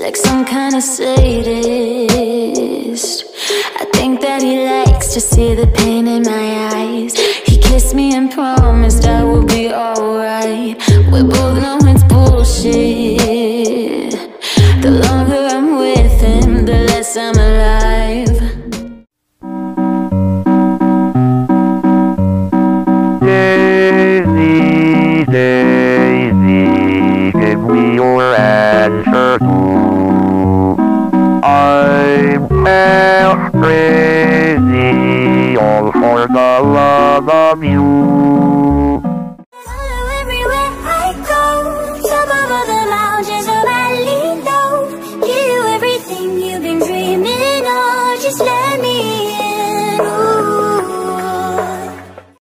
like some kind of sadist. I think that he likes to see the pain in my eyes. He kissed me and promised I would be alright. We both know it's bullshit. The longer I'm with him, the less I'm alive. Daisy, Daisy, give me your answer too. I'm half crazy, all for the love of you.